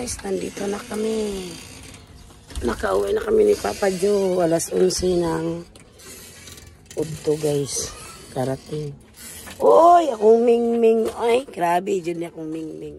guys, nandito na kami. Nakauwi na kami ni Papa Joe. Alas 11 ng udto guys. Karating. Oy, akong mingming. Ay, grabe. Diyan akong mingming.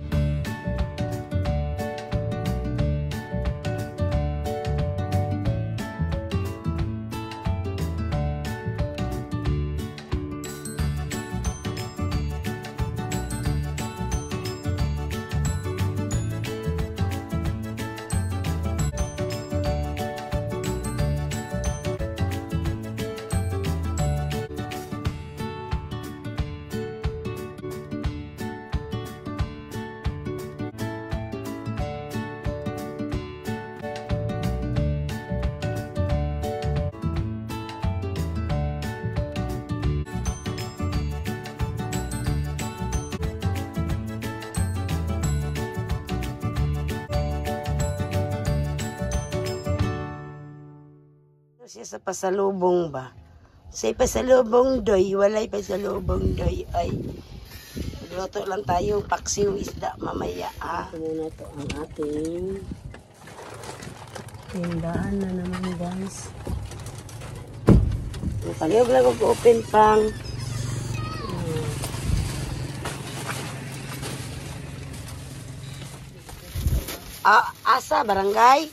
Siya sa pasalubong ba? Say pasalubong doy, walay pasalubong doy. Ay, luto lang tayo paksiw isda mamaya. Ito muna to ang ating tindahan na naman guys. Palihog lang open pang. Asa barangay?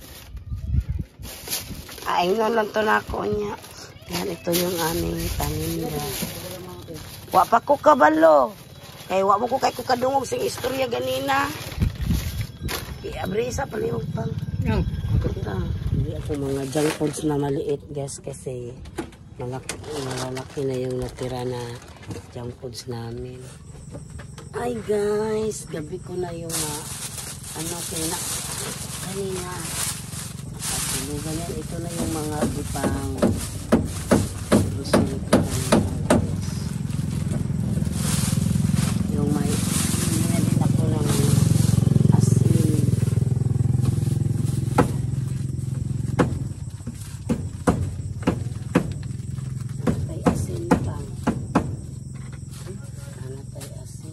Ingon lang to na ako niya. Yan, ito yung aming paninda. Wa pa ko kabalo. Kaya wa mo ko kay ko kadungog sing istorya ganina. Abrisa palihog pang. Hindi ako mga junk foods na maliit guys kasi malalaki na yung natira na junk foods namin. Ay guys, gabi ko na yung kanina. Ganyan, ito na yung mga butang yung may din ako ng asin tay asin pang tay asin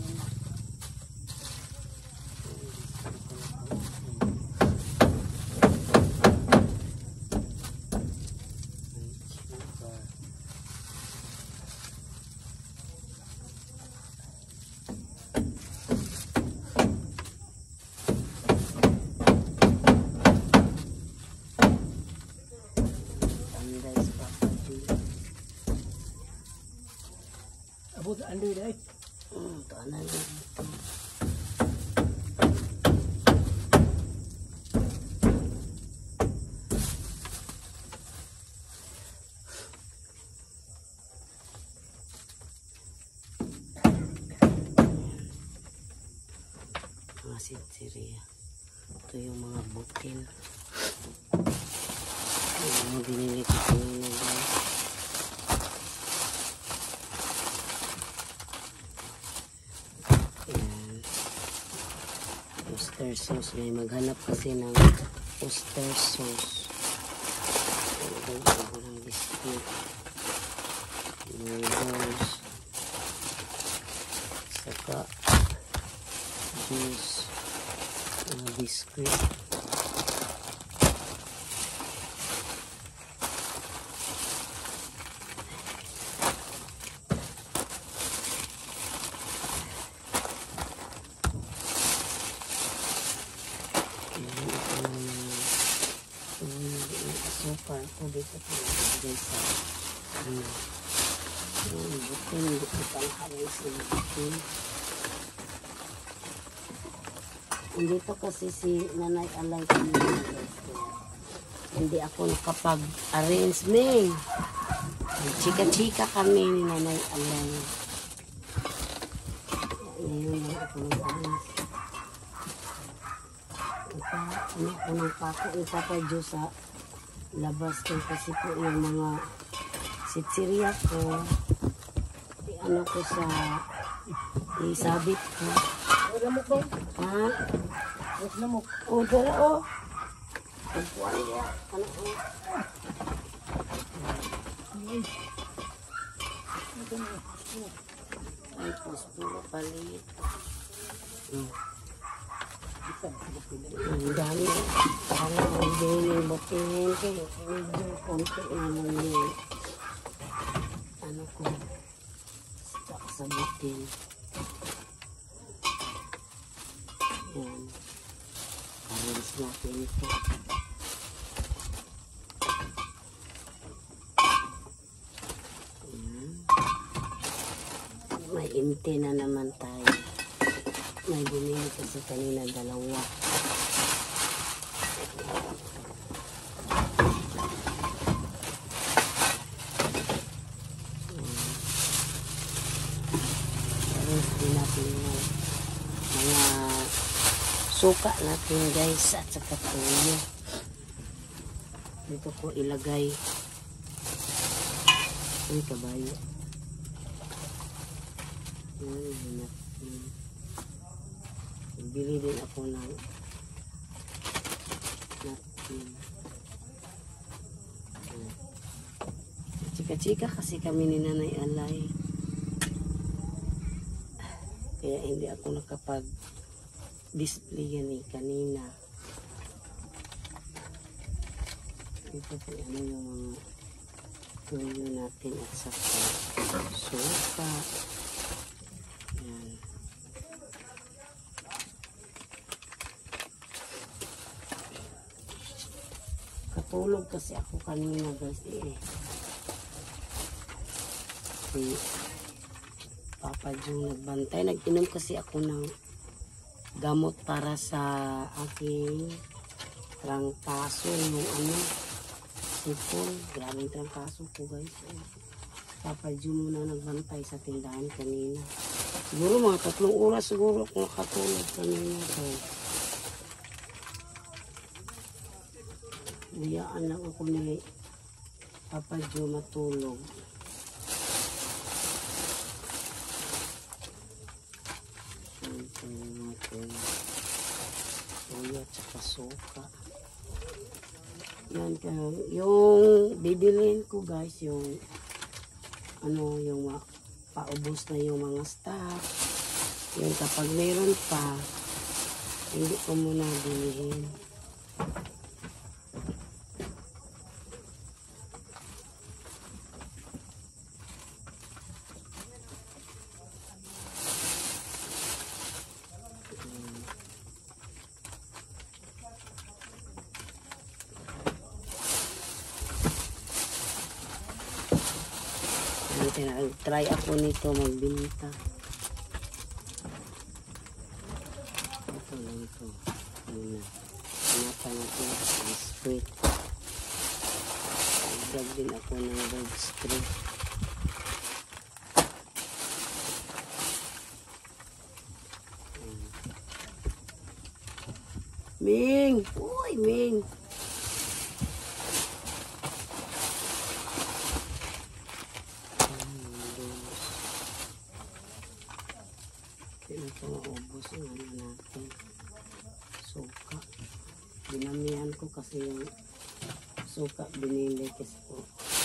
Abot ando dai. Tanan dito. Mga sitsiriya. Ito yung mga butil. Yung mga binili ko kanina guys. Oyster sauce. May maghanap kasi ng oyster sauce. Ito ng biscuit. Noodles. Saka juice. Biscuit. Super tubig ko pinagay sa butin, hindi ko panghalay sa butin. Dito kasi si Nanay Alay kanina guys. Hindi ako nakapag-arrange me. Chika-chika kami ni Nanay Alay. Ngayon lang ako nag-arrange. Ako ng pako ni Papa Joe sa labas ko kasi po yung mga sitsiriya ko ko sa isabit ko. Wala mo ko? Ha? Wala mo? O, dara o. Pagpuan niya. Ano o? Ay, puro palit. Ang dami. Parang ang daily bukingin kayo. Medyo konti naman yung ano ko. Sabutin. Yan. Arrange natin ito. Yan. May intena naman tayo. May bumili kasi kanina dalawa. Arrange din natin yung mga suka natin guys at saka tuyo. Dito ko ilagay ang kabayo. Bili din ako ng napkin. Chika-chika kasi kami ni Nanay Alay. Kaya hindi ako nakapag-display yan kanina. Ito po ano yung mga tuyo natin at saka suka. Yan. Katulog kasi ako kanina guys Si Papa Jung nagbantay. Nag-inom kasi ako ng gamot para sa aking trangkaso. Yung sipon. Grabing trangkaso ko guys. Papa Jung muna nagbantay sa tindahan kanina. Siguro mga 3 oras siguro ako nakatulog kanina. So, biyaan lang ako ni Papa Jung matulog. Tuyo at saka suka. Yan yung bibilin ko guys, yung yung paubos na yung mga stock. Yung kapag meron pa, hindi ko muna bilihin. Try ako nito magbinta. Ito lang ito. Hanapin natin ang sweet. Nagdag din ako ng red streak. Ming! Uy, Ming! Ito maubos yung natin. Suka. Dinamihan ko kasi yung suka binili kasi po.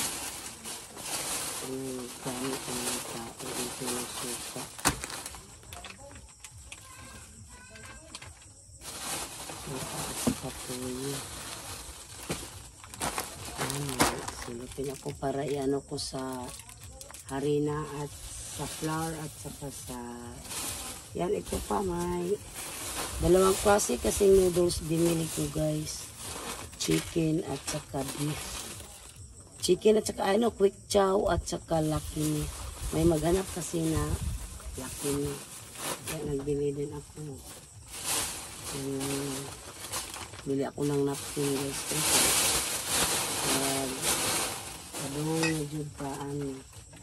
Gamit ang mga tao dito yung suka. Suka at saka tuyo. Silupin ako para iano ko sa harina at sa flour at saka sa yan. Ito pa may dalawang klase kasing noodles binili ko guys. Chicken at saka beef. Chicken at saka quick chow at saka Lucky Me. May maghanap kasi na Lucky Me. Kaya nagbili din ako. Bili ako ng napkin guys. Padung na dyan paan.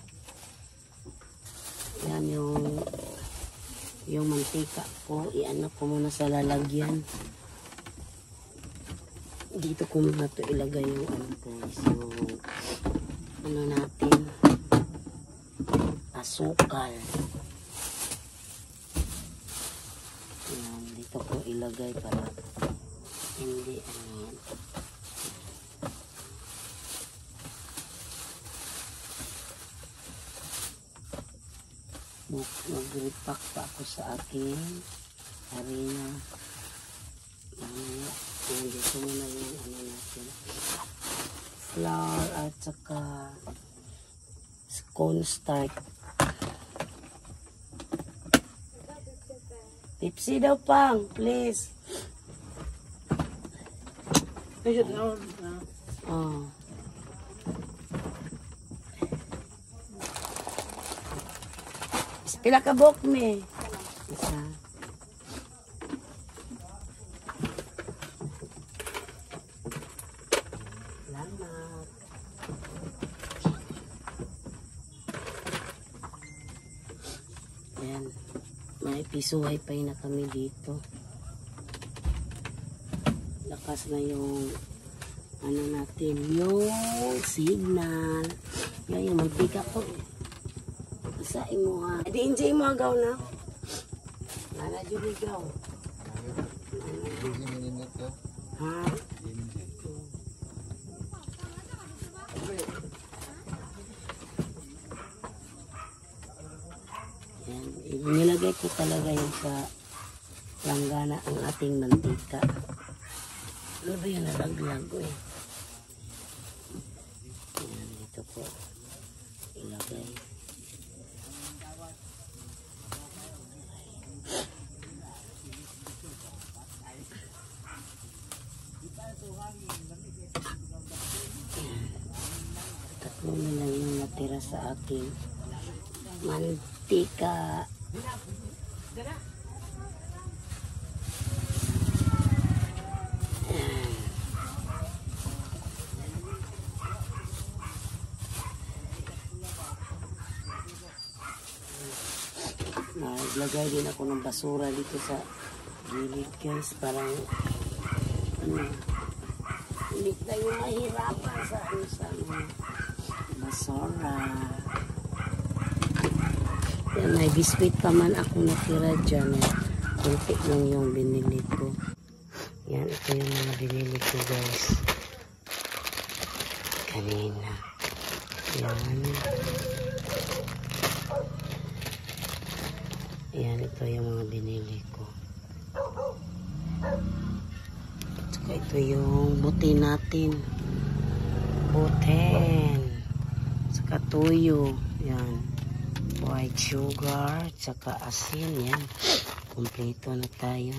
Yan yung mantika ko. Iano ko muna sa lalagyan. Dito ko muna ito ilagay yung guys. Yung natin. Asukal. Yan. Dito ko ilagay para hindi mag-repack pa ako sa aking harina. flour at saka cornstarch. Pepsi daw pang, please. Oh. Pila ka bok me. Isa. Salamat. Ayan. May piso wifi na kami dito. Lakas na yung ano natin, yung signal. Yan yung mantika ko. Isain mo ha. Di enjoy mo agaw na. Nana juligaw. Ha? Yan. Nilagay ko talaga yung sa langgana ang ating mantika. Ano ba yun? Nalaglag ko eh. Yan, dito po. Ilagay. Tatlo na lang yung natira sa aking mantika. Naglagay din ako ng basura dito sa gilid guys. Parang hindi tayo mahirapan sa basura. Yan, may biskuit pa man ako natira dyan. Kunti lang yung binili ko. Yan, ito yung mga binili ko guys. Kanina. Yan. Yan, ito yung mga binili ko. Saka ito yung buti natin. Buten. Saka tuyo. Yan. White sugar. Saka asin. Yan. Kompleto na tayo.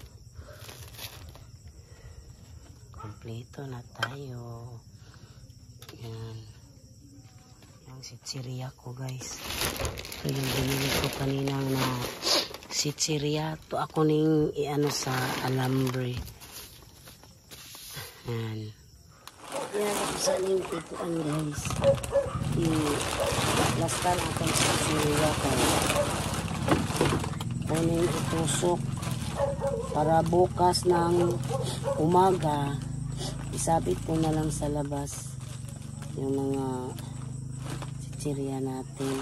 Kompleto na tayo. Yan. Yung sitsiriya ko guys. Ito yung binili ko kanina na sitsiriya. Ito ako ning iano sa alambre. Yan. Yan ako sa ning tituan guys. I-lastan akong sitsiriya ko. Kunin itusok para bukas ng umaga isabit ko na lang sa labas yung mga sitsiriya natin.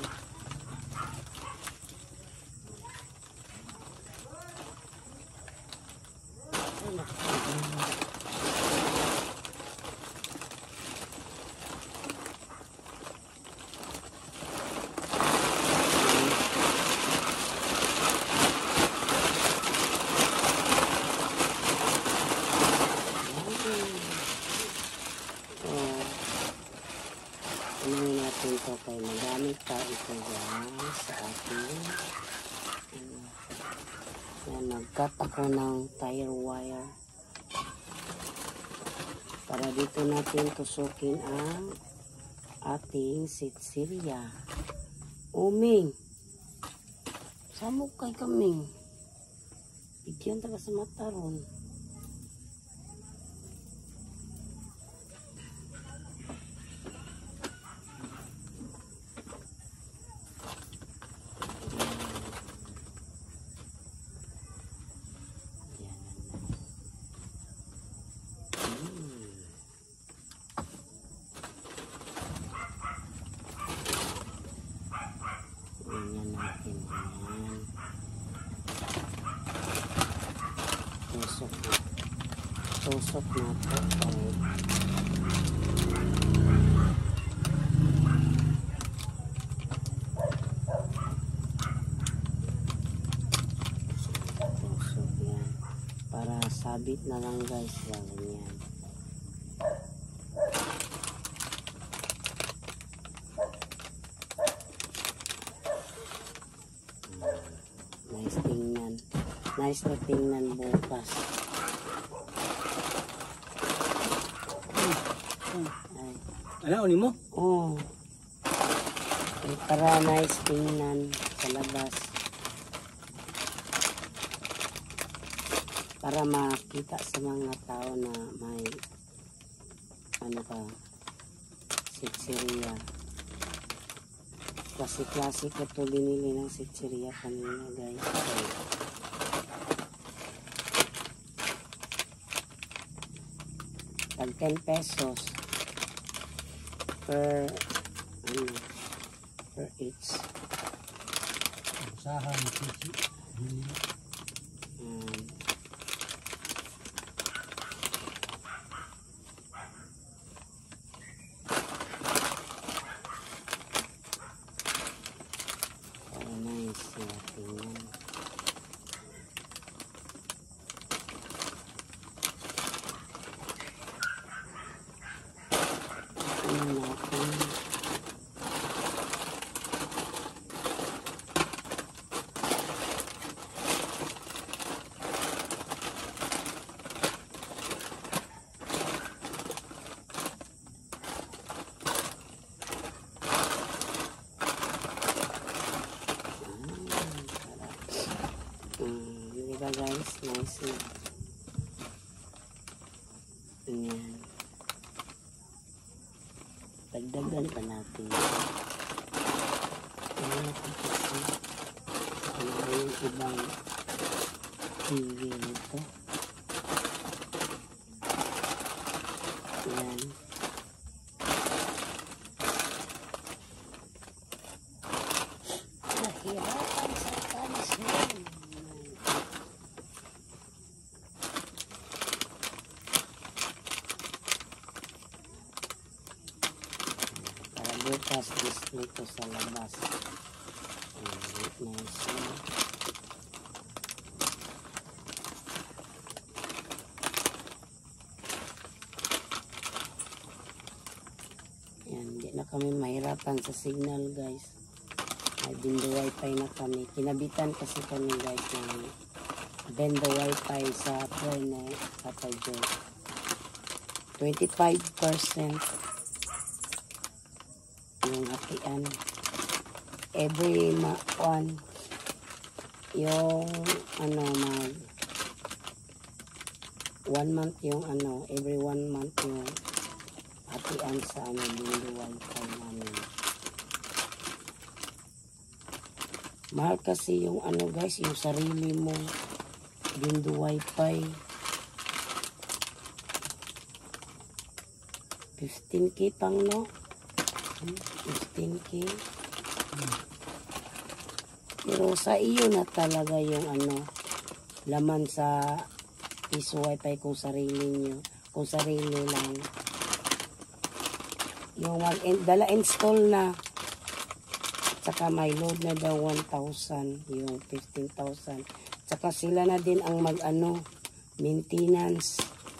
Unahin natin ito kay magamit pa ito dyan sa ating yan, nag-cut ako ng tire wire para dito natin tusukin ang ating sitsiriya. Uming samok kay kaming bigyan taga sa mata ron. Ganyan natin yan. Tusok na po. Tusok yan. Para sabit na lang guys. Ganyan. Nice na tingnan bukas. Ay. Ano, unin mo? Oh. Para nice tingnan sa labas. Para makita sa mga tao na may ano ka, sitsiriya. Klase-klase ko to binili ng sitsiriya kanina guys. Okay. Tag 10 pesos per ano, per each. Usahan, sisi. Diba guys, nice na. Ayan. Dagdagan pa natin. Ayan natin kasi. Ano ba yung ibang TV nito? Ayan. Nahirapan sa talis na. Bukas display ko sa labas. Nice. Yan, hindi na kami mahirapan sa signal guys. May Bendo Wi-Fi na kami. Kinabitan kasi kami guys ng Bendo Wi-Fi sa phone na Papa Joe. 25% yung hatian every one yung ano mag 1 month yung ano every 1 month yung hatian sa ano Bendo Wi-Fi namin. Mahal kasi yung ano guys, yung sarili mong Bendo Wi-Fi. 15K pang no? 15K. Pero sa iyo na talaga yung ano laman sa piso wifi kung sarili nyo, kung sarili lang yung dala install na saka may load na daw 1,000 yung 15,000 saka sila na din ang mag ano maintenance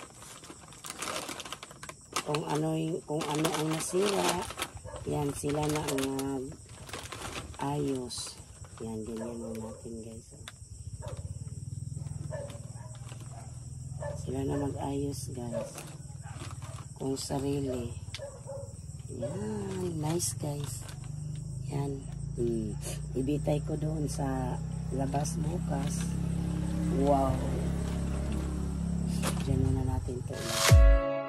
kung ano ang nasira. Yan, sila na ang ayos. Yan, ganyan mo natin guys. Sila na mag-ayos guys. Kung sarili. Yan, nice guys. Yan. Ibitay ko doon sa labas bukas. Wow. Diyan na natin ito.